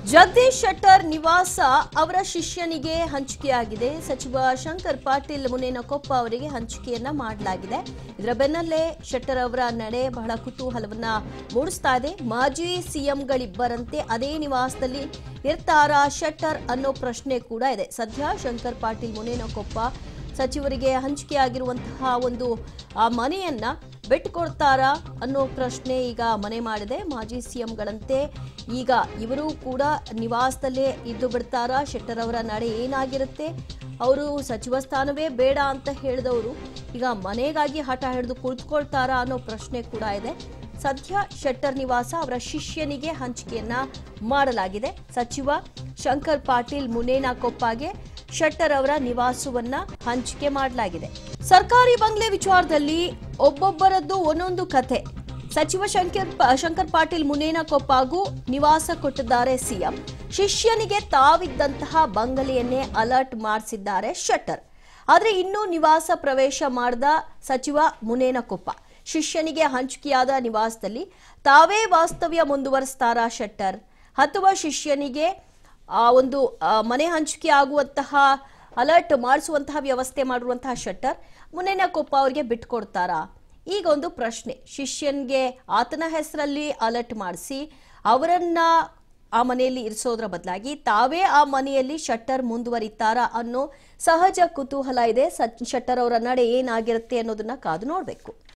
ಜಗದೀಶ್ ಶೆಟ್ಟರ್ ನಿವಾಸ ಅವರ ಶಿಷ್ಯನಿಗೆ ಹಂಚಿಕೆಯಾಗಿದೆ. ಸಚಿವ ಶಂಕರ್ ಪಾಟೀಲ್ ಮುನೇನಕೊಪ್ಪ ಅವರಿಗೆ ಹಂಚಿಕೆಯನ್ನ ಮಾಡಲಾಗಿದೆ. ಇದರ ಬೆನ್ನಲ್ಲೇ ಶೆಟ್ಟರ್ ಅವರ ನಡೆ ಬಹಳ ಕುತೂಹಲವನ್ನ ಮೂಡಿಸ್ತಾ ಇದೆ. ಮಾಜಿ ಸಿಎಂಗಳಿಬ್ಬರಂತೆ ಅದೇ ನಿವಾಸದಲ್ಲಿ ಇರ್ತಾರಾ ಶೆಟ್ಟರ್ ಅನ್ನೋ ಪ್ರಶ್ನೆ ಕೂಡ ಇದೆ. ಸದ್ಯ ಶಂಕರ್ ಪಾಟೀಲ್ ಮುನೇನಕೊಪ್ಪ ಸಚಿವರಿಗೆ ಹಂಚಿಕೆಯಾಗಿರುವಂತಹ ಒಂದು ಮನೆಯನ್ನ ಬಿಟ್ಟುಕೊಡ್ತಾರಾ ಅನ್ನೋ ಪ್ರಶ್ನೆ ಈಗ ಮನೆ ಮಾಡಿದೆ. ಮಾಜಿ ಸಿಎಂಗಳಂತೆ ಈಗ ಇವರು ಕೂಡ ನಿವಾಸದಲ್ಲೇ ಇದ್ದು ಬಿಡ್ತಾರಾ? ಶೆಟ್ಟರ್ ಅವರ ನಡೆ ಏನಾಗಿರುತ್ತೆ? ಅವರು ಸಚಿವ ಸ್ಥಾನವೇ ಬೇಡ ಅಂತ ಹೇಳಿದವರು ಈಗ ಮನೆಗಾಗಿ ಹಠ ಹಿಡಿದು ಕುಳಿತುಕೊಳ್ತಾರಾ ಅನ್ನೋ ಪ್ರಶ್ನೆ ಕೂಡ ಇದೆ. ಸದ್ಯ ಶೆಟ್ಟರ್ ನಿವಾಸ ಅವರ ಶಿಷ್ಯನಿಗೆ ಹಂಚಿಕೆಯನ್ನ ಮಾಡಲಾಗಿದೆ. ಸಚಿವ ಶಂಕರ್ ಪಾಟೀಲ್ ಮುನೇನಕೊಪ್ಪಗೆ ಶೆಟ್ಟರ್ ಅವರ ನಿವಾಸವನ್ನ ಹಂಚಿಕೆ ಮಾಡಲಾಗಿದೆ. ಸರ್ಕಾರಿ ಬಂಗ್ಲೆ ವಿಚಾರದಲ್ಲಿ ಒಬ್ಬೊಬ್ಬರದ್ದು ಒಂದೊಂದು ಕಥೆ. ಸಚಿವ ಶಂಕರ್ ಪಾಟೀಲ್ ಮುನೇನಕೊಪ್ಪಗೂ ನಿವಾಸ ಕೊಟ್ಟಿದ್ದಾರೆ ಸಿಎಂ. ಶಿಷ್ಯನಿಗೆ ತಾವಿದ್ದಂತಹ ಬಂಗಲೆಯನ್ನೇ ಅಲರ್ಟ್ ಮಾಡಿಸಿದ್ದಾರೆ ಶೆಟ್ಟರ್. ಆದರೆ ಇನ್ನೂ ನಿವಾಸ ಪ್ರವೇಶ ಮಾಡಿದ ಸಚಿವ ಮುನೇನಕೊಪ್ಪ ಶಿಷ್ಯನಿಗೆ ಹಂಚಿಕೆಯಾದ ನಿವಾಸದಲ್ಲಿ ತಾವೇ ವಾಸ್ತವ್ಯ ಮುಂದುವರಿಸ್ತಾರಾ ಶೆಟ್ಟರ್? ಅಥವಾ ಶಿಷ್ಯನಿಗೆ ಒಂದು ಮನೆ ಹಂಚಿಕೆ ಆಗುವಂತಹ ಅಲರ್ಟ್ ಮಾಡಿಸುವಂತಹ ವ್ಯವಸ್ಥೆ ಮಾಡಿರುವಂತಹ ಶೆಟ್ಟರ್ ಮುನೇನಕೊಪ್ಪ ಅವರಿಗೆ ಬಿಟ್ಕೊಡ್ತಾರಾ? ಈಗ ಒಂದು ಪ್ರಶ್ನೆ. ಶಿಷ್ಯನ್ಗೆ ಆತನ ಹೆಸರಲ್ಲಿ ಅಲರ್ಟ್ ಮಾಡಿಸಿ ಅವರನ್ನ ಆ ಮನೆಯಲ್ಲಿ ಇರಿಸೋದ್ರ ಬದಲಾಗಿ ತಾವೇ ಆ ಮನೆಯಲ್ಲಿ ಶೆಟ್ಟರ್ ಮುಂದುವರಿತಾರಾ ಅನ್ನೋ ಸಹಜ ಕುತೂಹಲ ಇದೆ. ಶೆಟ್ಟರ್ ಅವರ ನಡೆ ಏನಾಗಿರುತ್ತೆ ಅನ್ನೋದನ್ನ ಕಾದು ನೋಡಬೇಕು.